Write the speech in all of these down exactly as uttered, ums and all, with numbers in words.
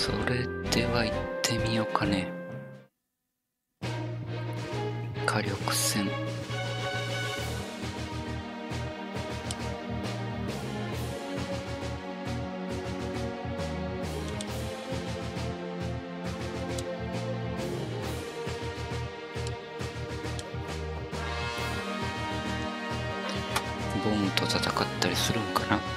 それでは行ってみようかね。火力戦。ボーンと戦ったりするんかな。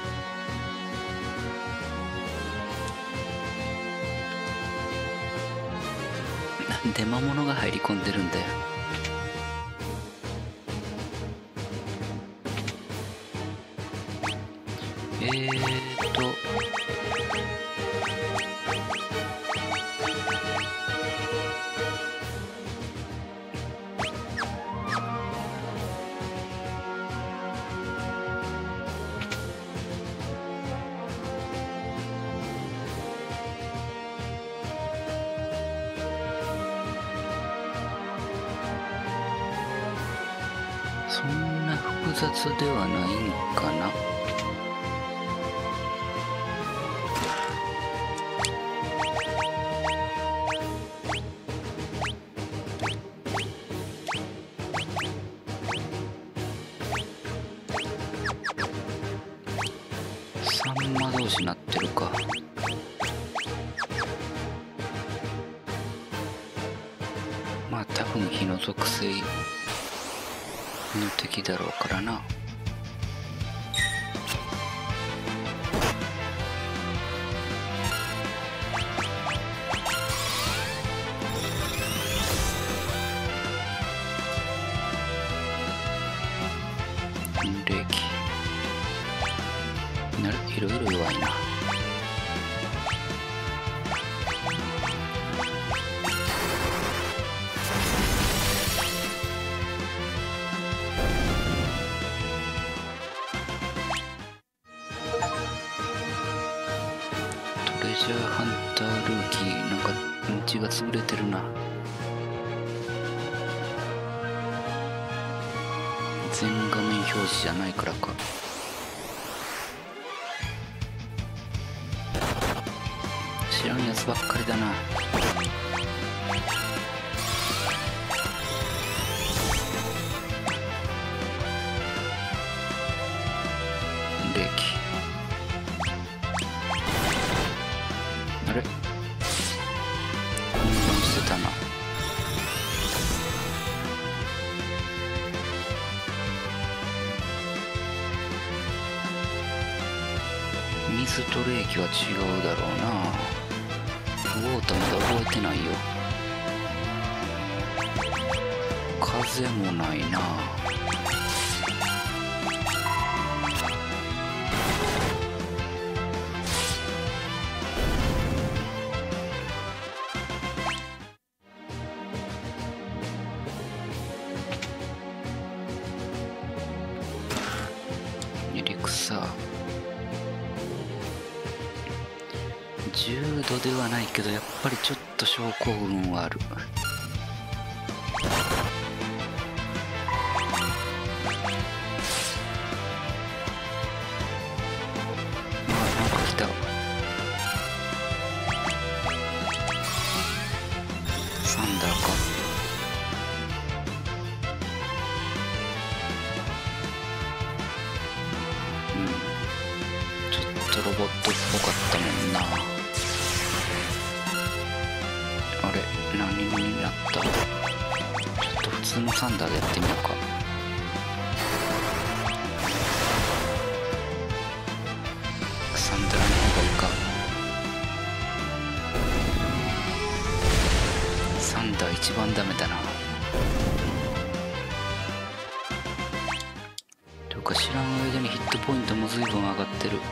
なんで魔物が入り込んでるんだよ。えーっとそんな複雑ではないんかな。サンマ同士なってるか。まあ多分火の属性の敵だろうからな。冷気なる、いろいろ弱いな。トレジャーハンタールーキー、なんか道が潰れてるな。全画面表示じゃないからか。知らんやつばっかりだな。冷気あれ、混乱してたな。水と冷気は違うだろうな。ウォーターまだ覚えてないよ。風もないな。エリクサーじゅうどではないけど、やっぱりちょっと症候群はある。あ、なんか来た。サンダーか。うん、ちょっとロボットっぽかったもんな。あれ、何になった？ちょっと普通のサンダーでやってみようか。サンダーの方がいいか。サンダー一番ダメだな。とか知らん間にヒットポイントも随分上がってる。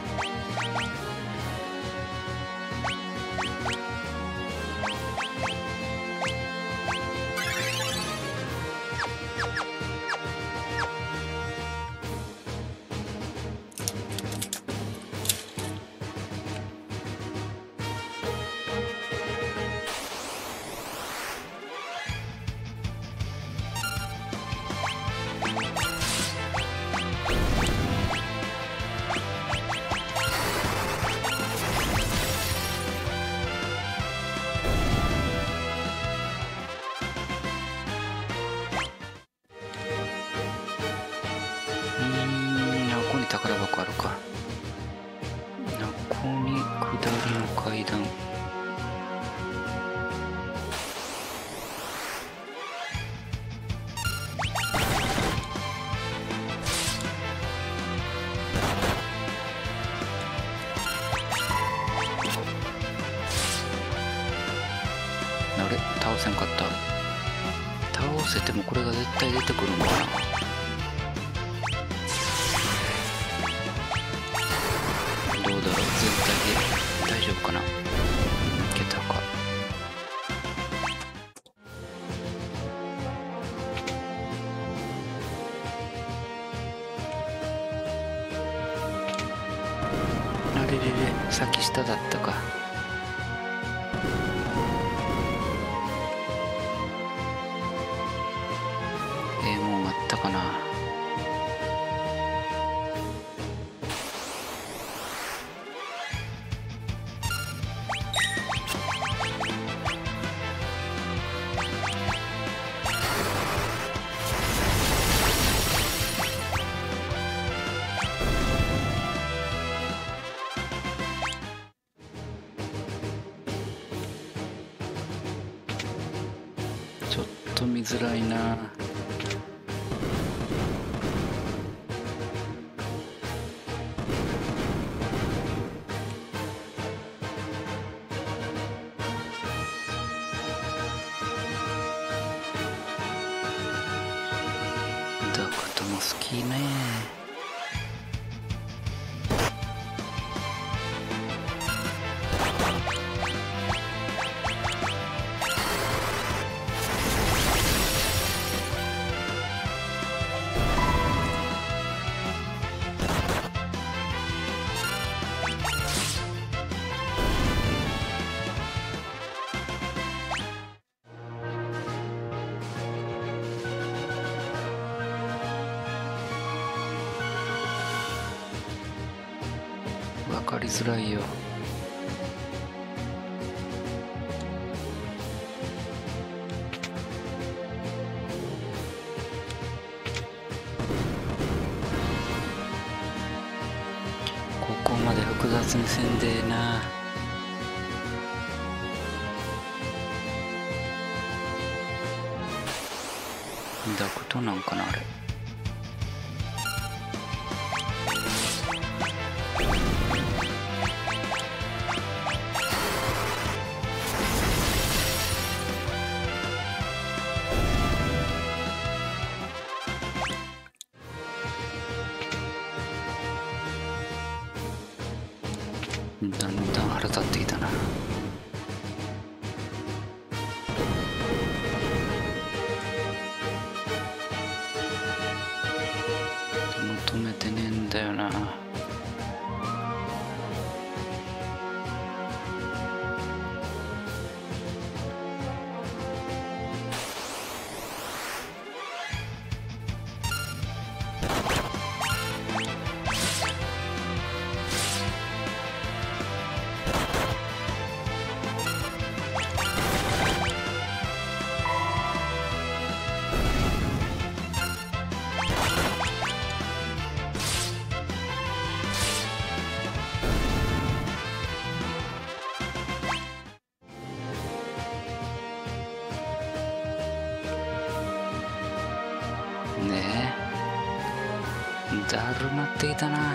宝箱あるか。ここに下りの階段。あれ倒せんかった。倒せてもこれが絶対出てくるのかな。どうだろう、全体で大丈夫かな。いけたか。あれれれ、先下だったか。ええもんあったかな。ちょっと見づらいな。ダクトも好きね。わかりづらいよ。ここまで複雑にせんでえな。ダクトなんかなあれ。だんだん腹立ってきたな。求めてねえんだよな。ねえ、だるまっていたな。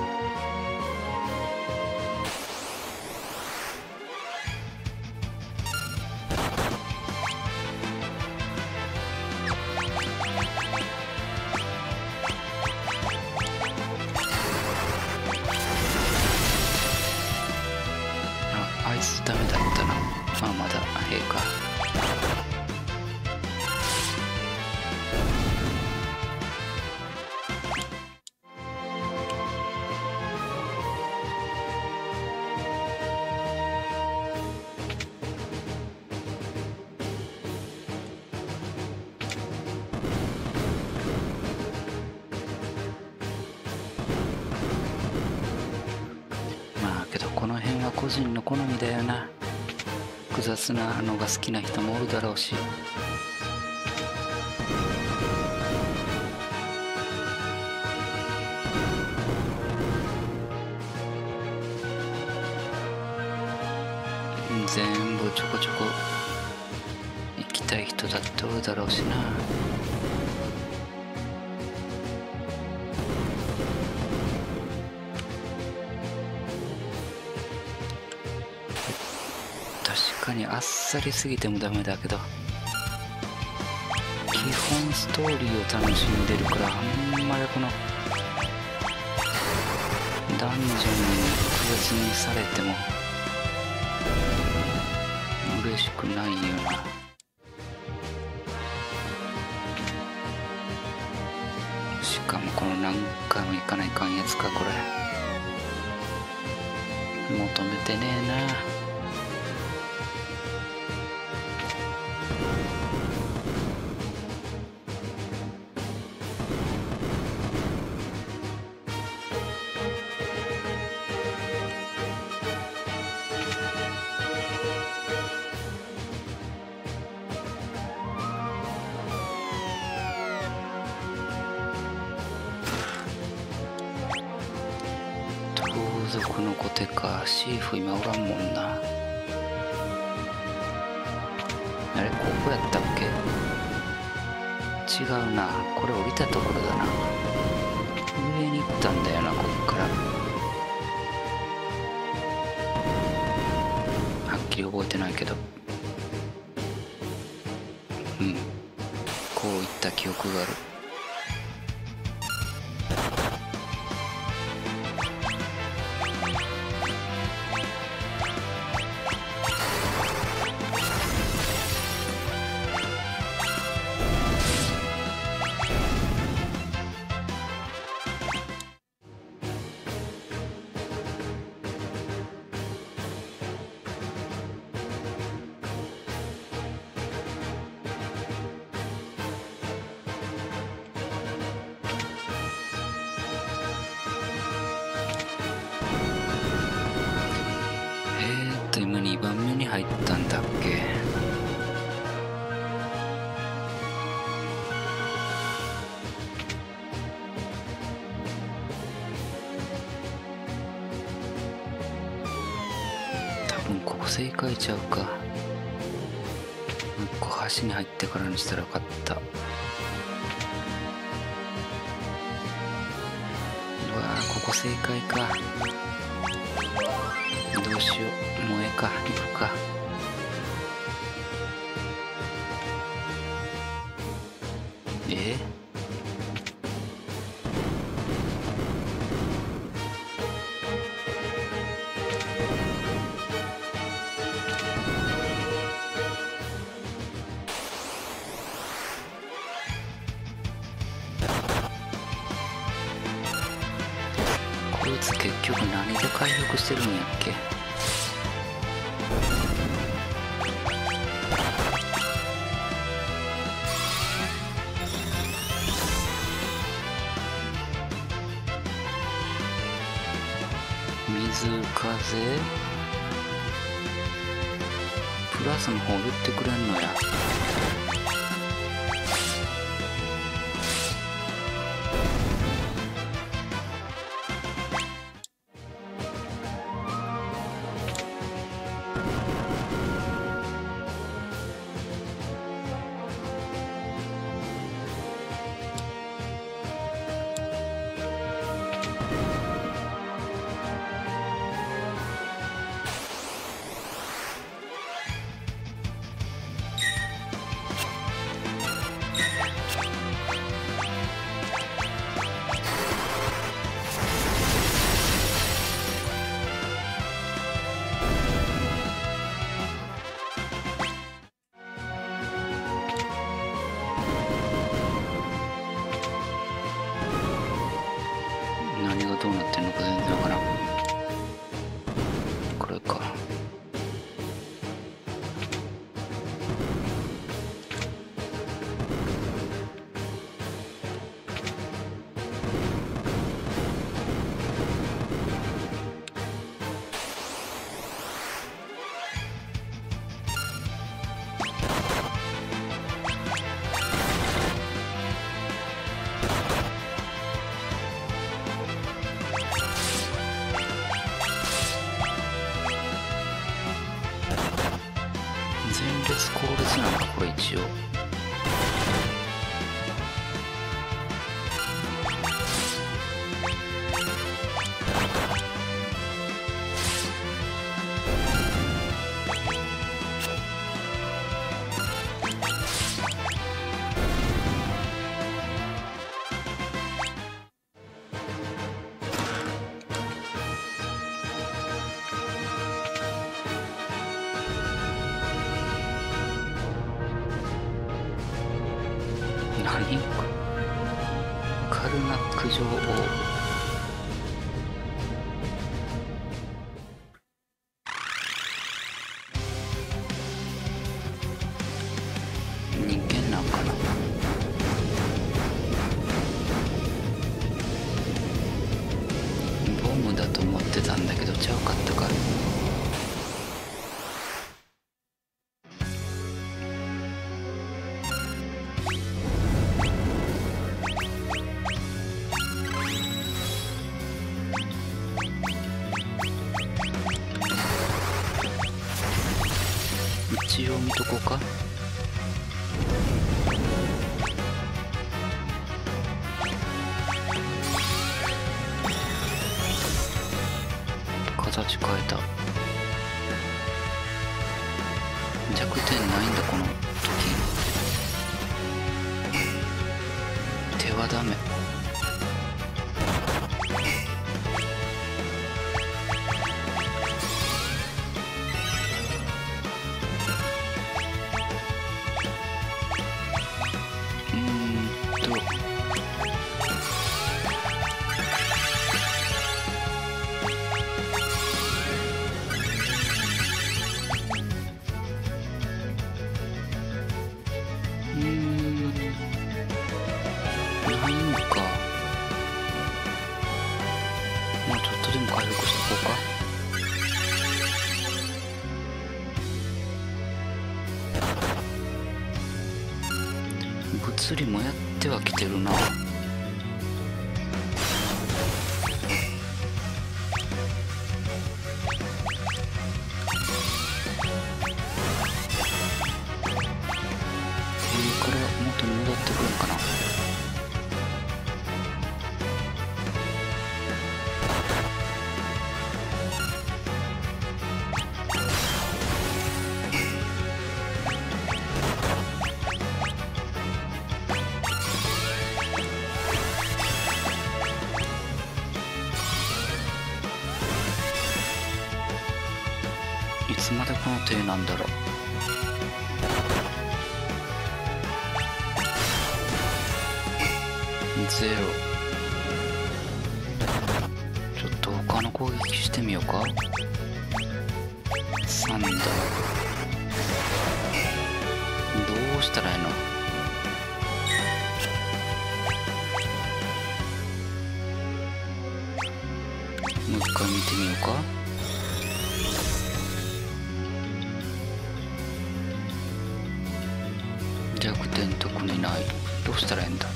あ、あいつダメだったな。まあまだええか。この辺は個人の好みだよな。複雑なのが好きな人もおるだろうし。 全部ちょこちょこ行きたい人だっておるだろうしな。確かにあっさりすぎてもダメだけど、基本ストーリーを楽しんでるから、あんまりこのダンジョンに特別にされても嬉しくないよな。しかもこの何回も行かないかんやつか、これ求めてねえな。盗賊の子手か。シーフ今おらんもんな。あれここやったっけ。違うな、これ降りたところだな。上に行ったんだよな、こっから。はっきり覚えてないけど、うん、こういった記憶がある。今にばんめに入ったんだっけ。多分ここ正解ちゃうか。もう一個橋に入ってからにしたらよかった。うわー、ここ正解か。どうしよう、もうええか、行くか。えこいつ結局何で回復してるんやっけ。水風プラスの方言ってくれんのや。 鉄鋼鉄なのかこれ一応。何カルナック女王。人間なんかな。ボムだと思ってたんだけどちゃうかったか。一応見とこうか。形変えた。弱点ないんだこの時。手はダメ。うーんとうーんないんか。まあちょっとでも回復しとこうか。物理もやってはきてるな。これは元に戻ってくるのかな。いつまでこの手なんだろう。ゼロ。ちょっと他の攻撃してみようか。サンダー。どうしたらいいの。もう一回見てみようか。弱点特にない。どうしたらいいんだ。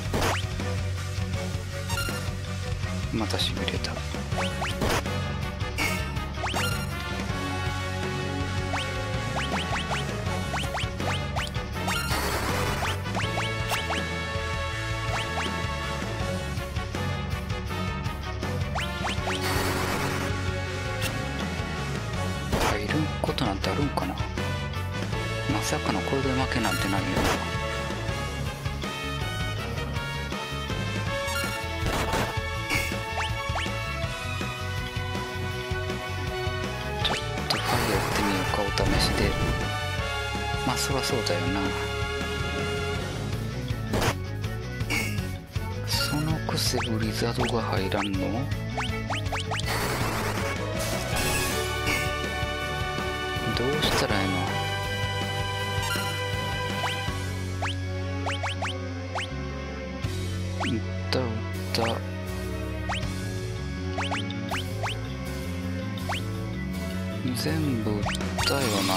またしびれた。入ることなんてあるんかな。まさかのこれで負けなんてないよな。お試しで。まあそりゃそうだよな。そのくせブリザードが入らんの。どうしたらいいの。うったうった全部売ったよな。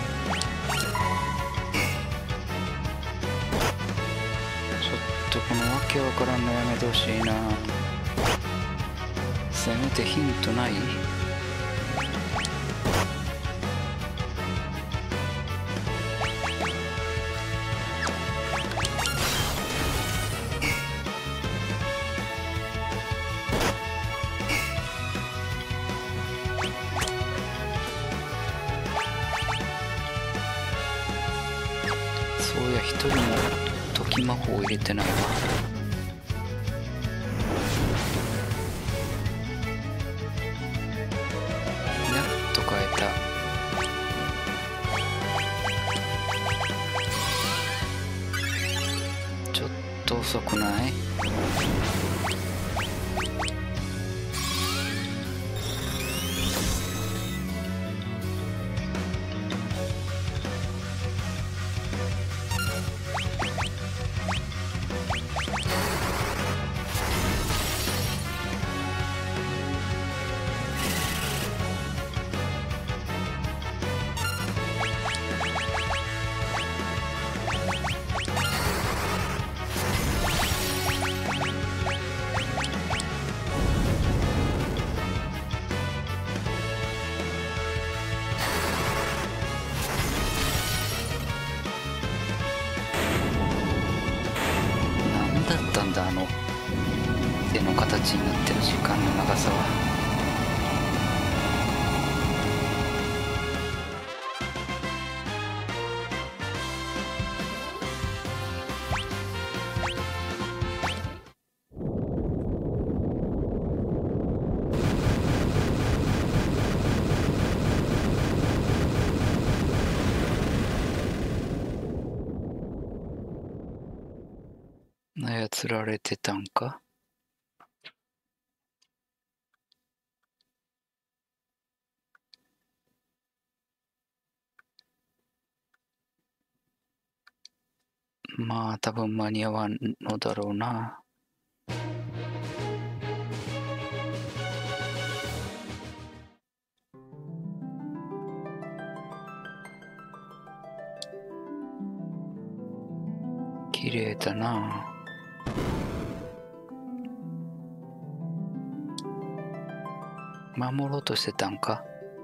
ちょっとこのけわからんのやめてほしいな。せめてヒントない？そうや、一人も時魔法入れてないわ。遅くない？だったんだ、あの手の形になってる時間の長さは。操られてたんか？まあ多分間に合わんのだろうな。綺麗だな。守ろうとしてたんか？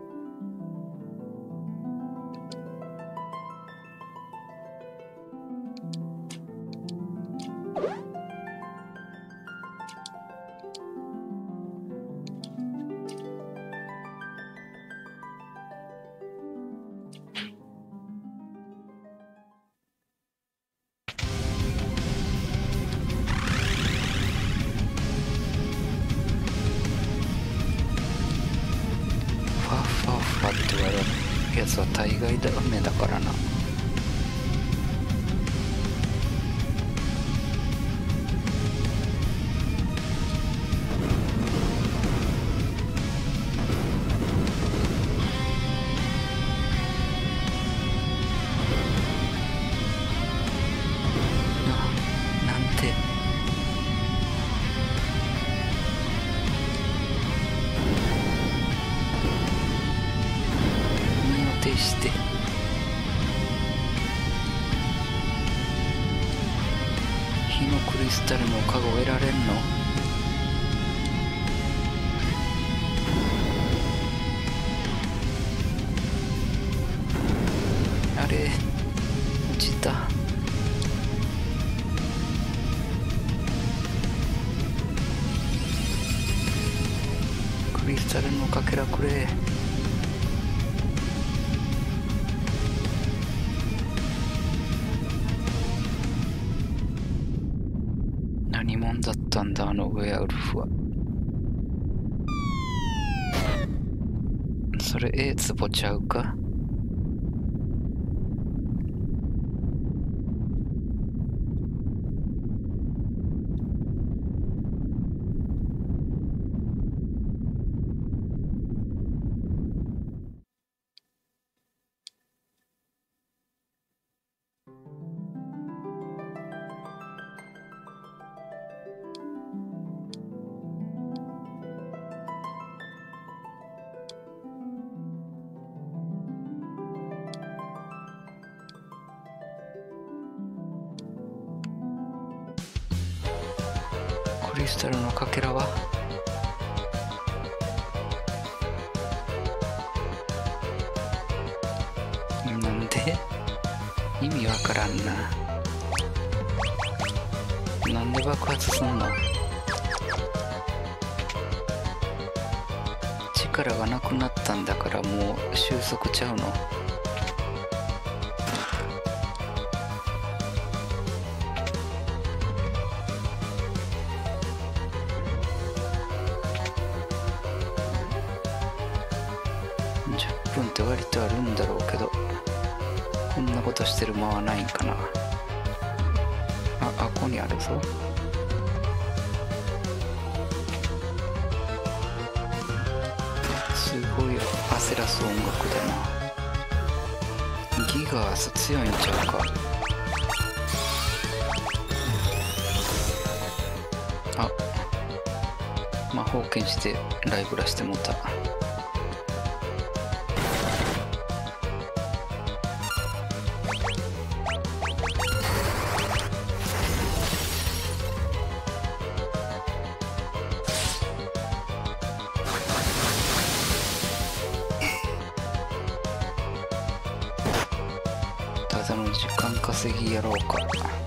って言われるやつは大概ダメだからな。して火のクリスタルのカゴ得られんの？あれ落ちた。クリスタルのかけらくれ。何者だったんだあのウェアウルフは。それええツボちゃうか？ リスタルのかけらはなんで意味わからんな。なんで爆発すんの。力がなくなったんだからもう収束ちゃうの。じゅっぷんって割とあるんだろうけど、こんなことしてる間はないんかな。あ、あここにあるぞ。すごい焦らす音楽だな。ギガース強いんちゃうか。あ、魔法剣してライブラしてもうた。ただの時間稼ぎやろうか。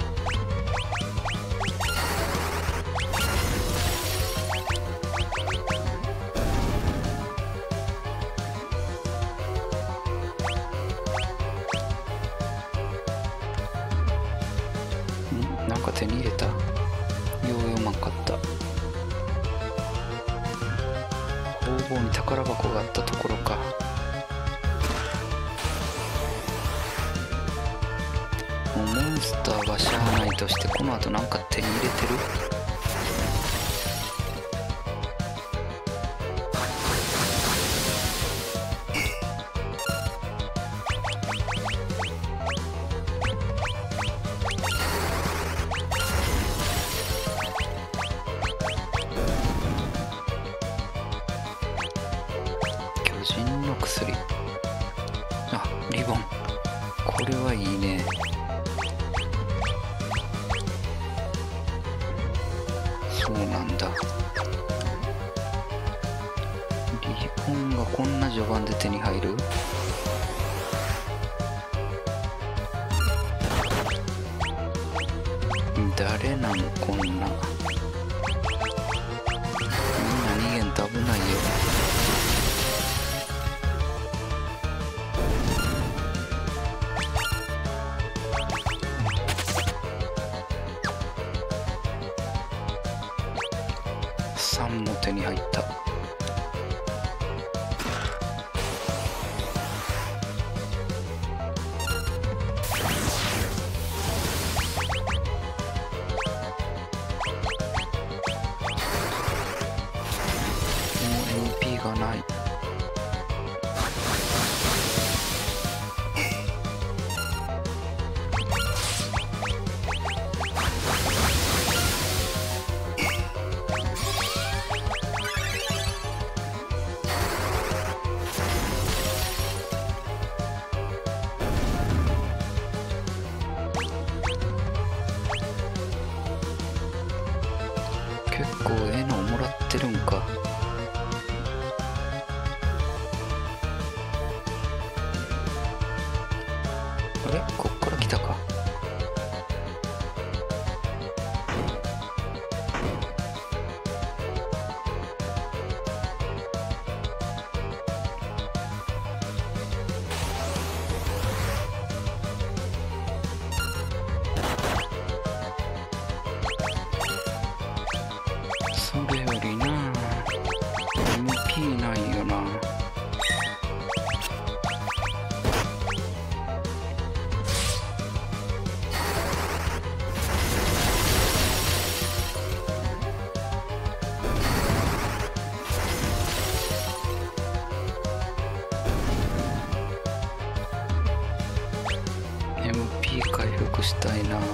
んなんか手に入れた。よう読まんかった。工房に宝箱があったところか。モンスターはしゃあないとして、この後なんか手に入れてる。巨人の薬。あ、リボン。これはいいね。そうなんだ。リボンがこんな序盤で手に入る。誰なんこんな。みんな逃げんと危ないよ。さんも手に入った。がない。結構ええのもらってるんか。あれこっから来たか。それよりな エムピー ないよな。エムピー 回復したいな。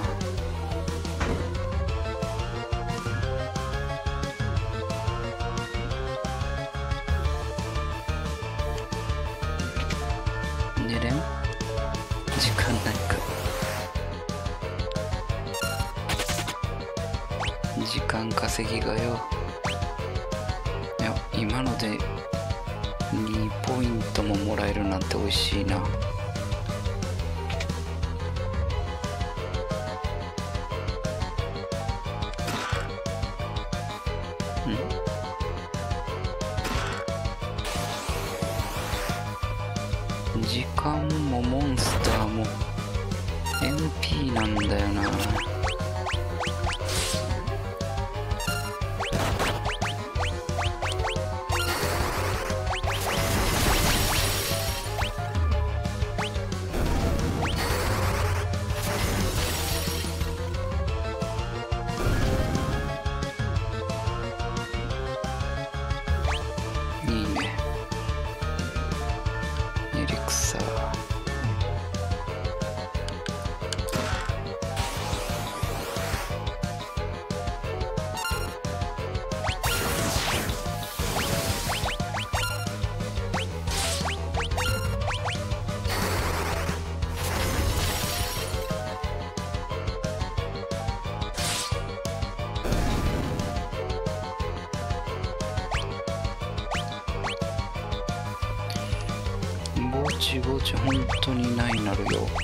寝れん？時間ないか。時間稼ぎがよ。いや今のでにポイントももらえるなんて美味しいな。時間もモンスターも エムピー なんだよな。いいね。エリクサー。ぼちぼち本当にないなるよ。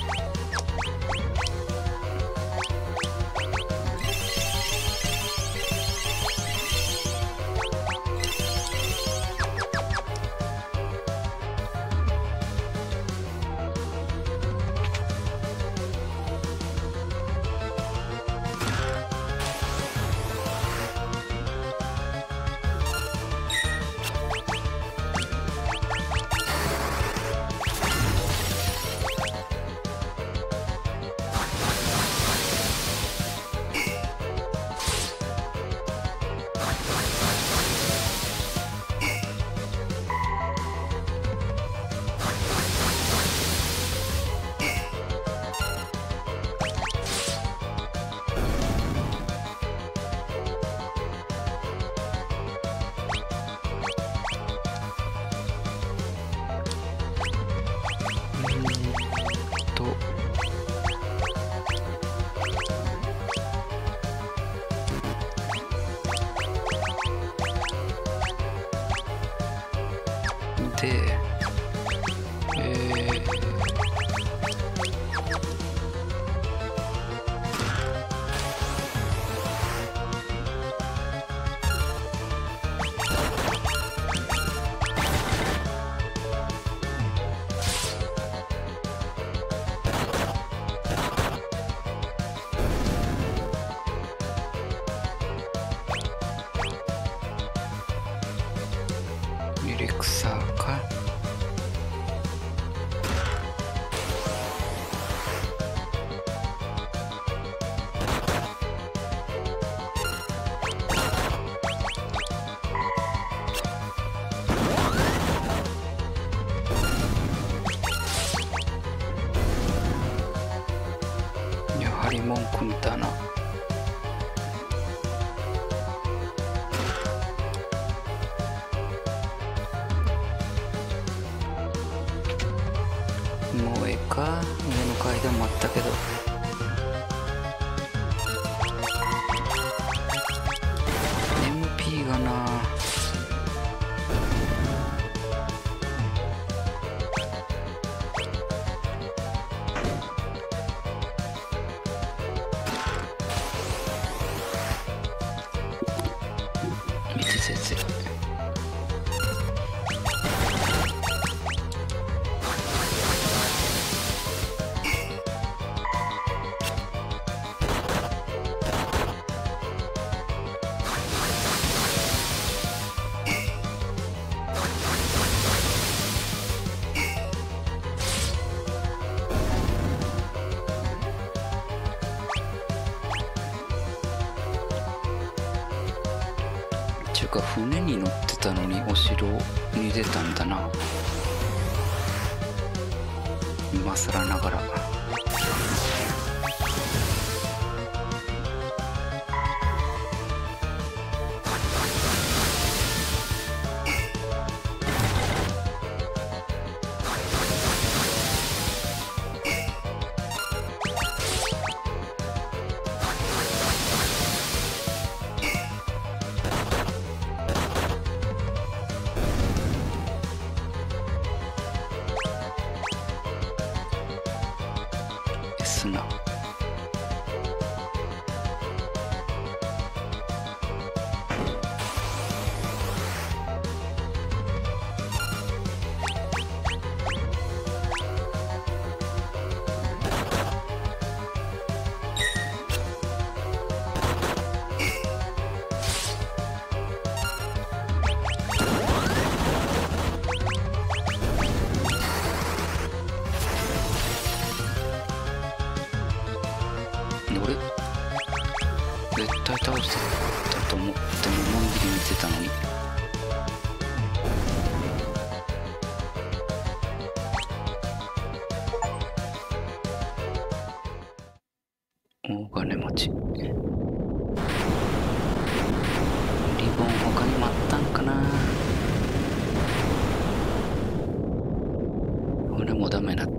で、えー、エリクサーか。やはり文句だな。もうええか。上の階段もあったけど。エムピー がな。見て先生。ちゅうか船に乗ってたのにお城に出たんだな、今更ながら。 ですな。俺絶対倒してたと思ってものんびり見てたのに。大金持ちリボン他にもあったんかな。俺もダメだった。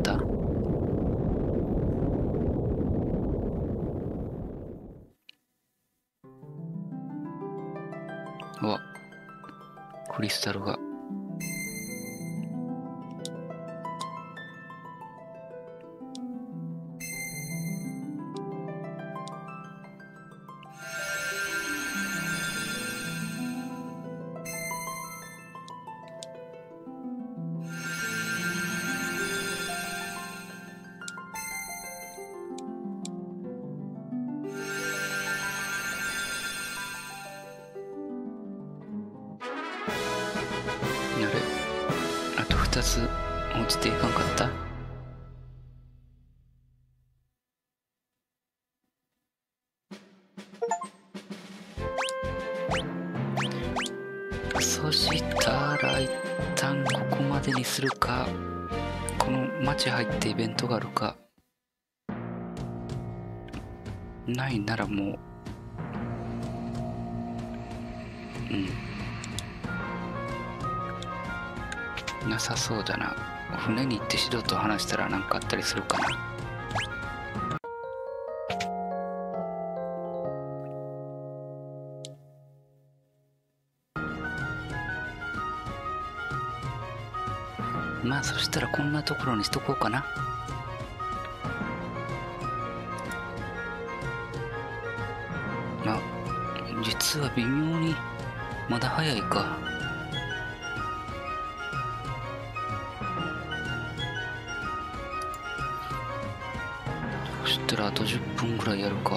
うわ、クリスタルが。あれ、あとふたつ落ちていかんかった。そしたら一旦ここまでにするか、この街入ってイベントがあるか。ないならもううんなさそうだな。船に行ってシドと話したら何かあったりするかな。まあそしたらこんなところにしとこうかな。あ、実は微妙にまだ早いか。そしたらあとじゅっぷんぐらいやるか。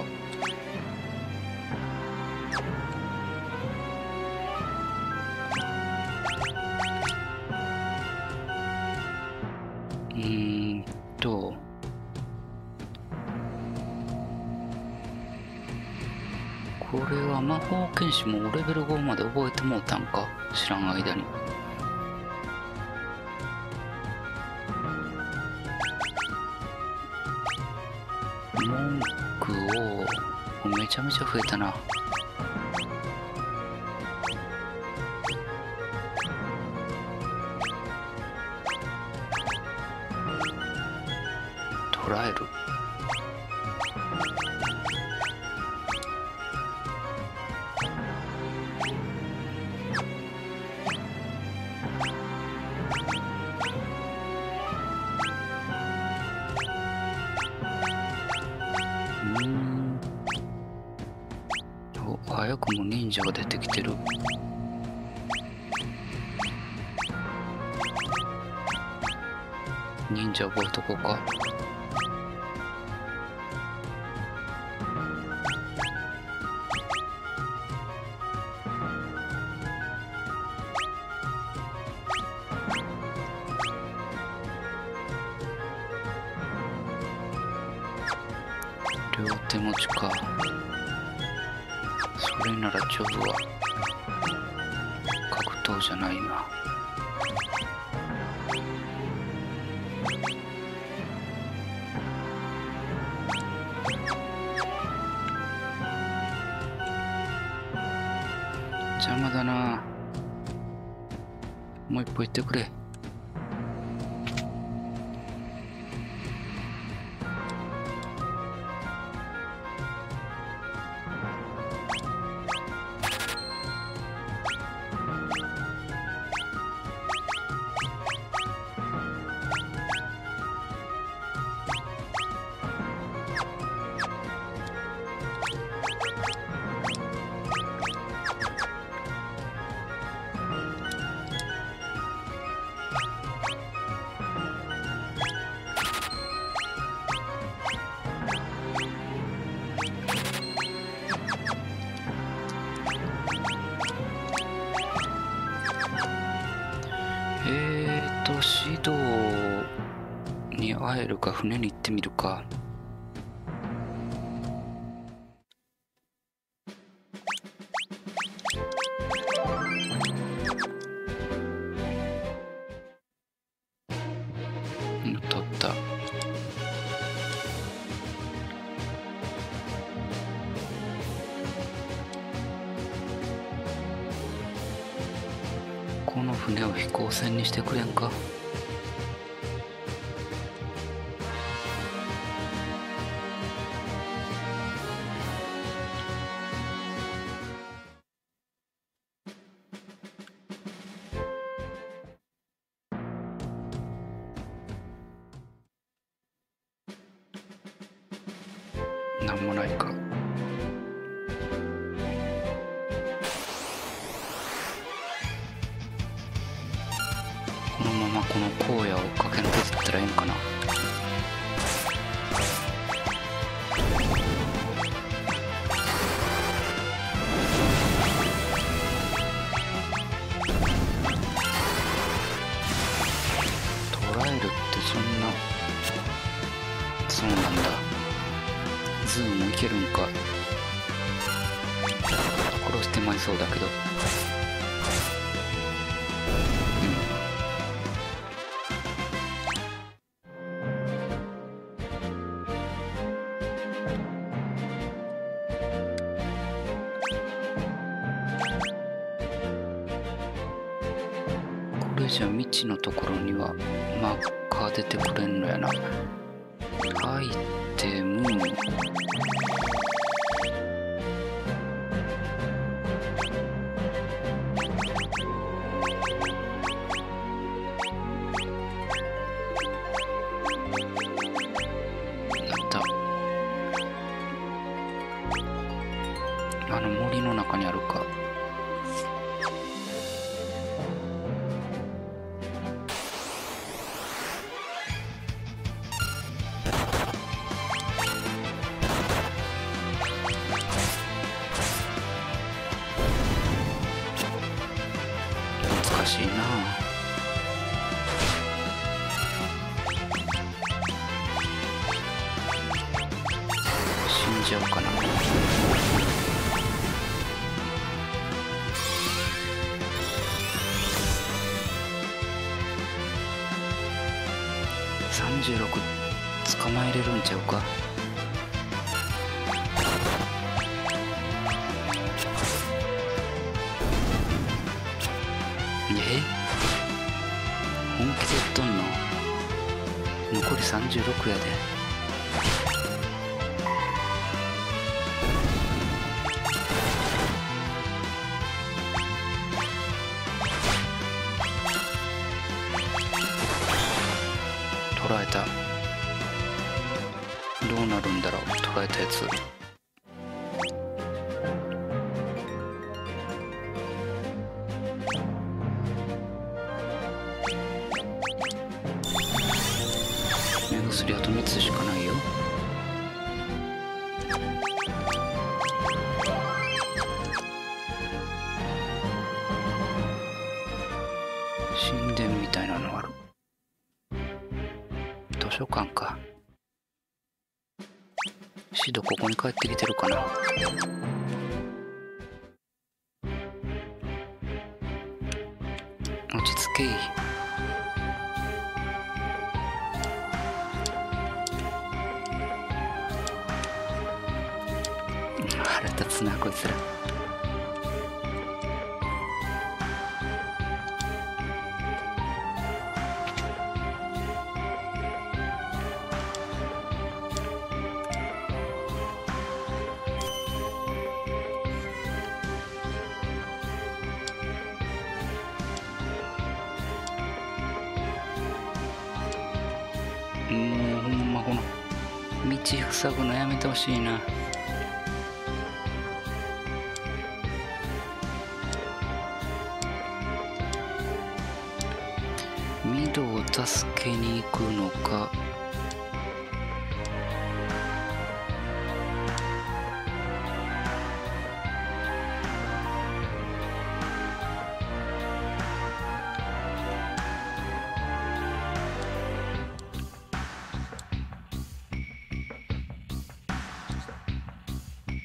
うーんとこれは魔法剣士もレベルごまで覚えてもうたんか、知らん間に。文句をめちゃめちゃ増えたな。捉える。うーんお、早くも忍者が出てきてる。忍者覚えとこうか。両手持ちか。それならジョブは格闘じゃないな。邪魔だな。もう一歩行ってくれ。 えるか船に行ってみるか。うん、取った。この船を飛行船にしてくれんか。なんもないか。このままこの荒野を駆け抜けてったらええんかな。捉えるってそんな、そうなんだ。ズーもいけるんか。殺してまいそうだけど。これじゃ未知のところにはマーカー出てくれんのやな。アイテム。あの森の中にあるか。難しいな。死んじゃうかな。さんじゅうろく捕まえれるんちゃうか。え、本気でやっとんの。残りさんじゅうろくやで。捉えた。どうなるんだろう。捉えたやつ。目薬あとみっつしかないよ。神殿みたいなのある。図書館か。シドここに帰ってきてるかな。落ち着けい。腹立つなこいつら。もうほんまこの道塞ぐのやめてほしいな。ミドを助けに行くのか。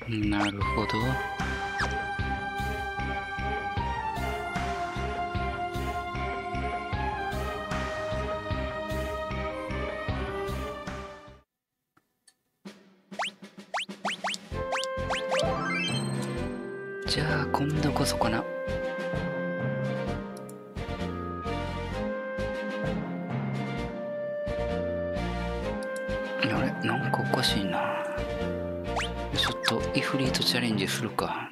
なるほど。じゃあ今度こそかな。あれ、なんかおかしいな。ちょっとイフリートチャレンジするか。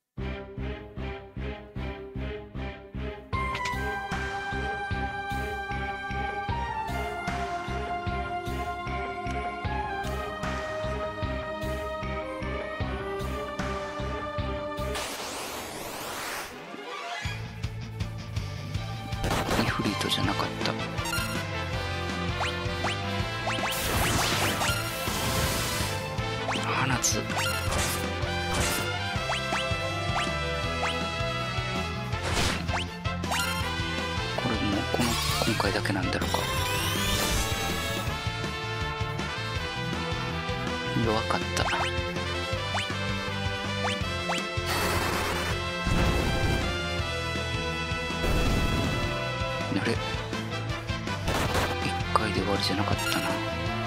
イフリートじゃなかった。放つ。これもこの今回だけなんだろうか。弱かった。あれ、いっかいで終わりじゃなかったな。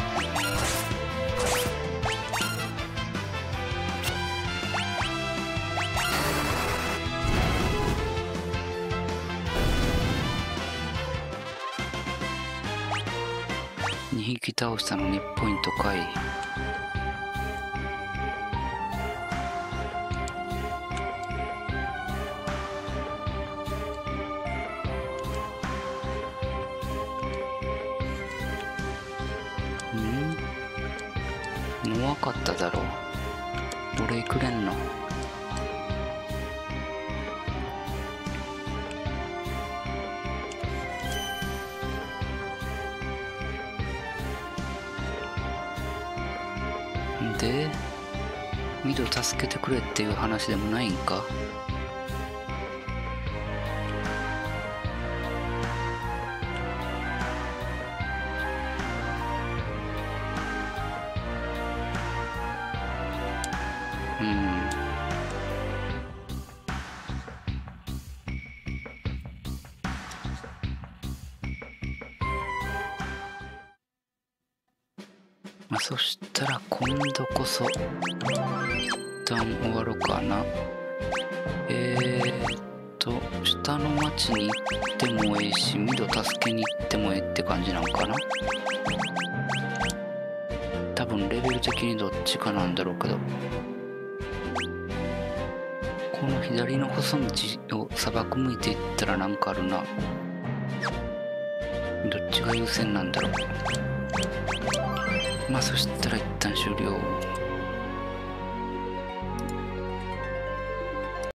にひき倒したのにポイントかい。ん？もう分かっただろう。俺いくれんの？で、ミド助けてくれっていう話でもないんか？うん。まあ、そしたら今度こそ一旦終わろうかな。えーっと下の町に行ってもええし、ミド助けに行ってもええって感じなんかな。多分レベル的にどっちかなんだろうけど、この左の細道を砂漠向いていったらなんかあるな。どっちが優先なんだろう。まあそしたら一旦終了。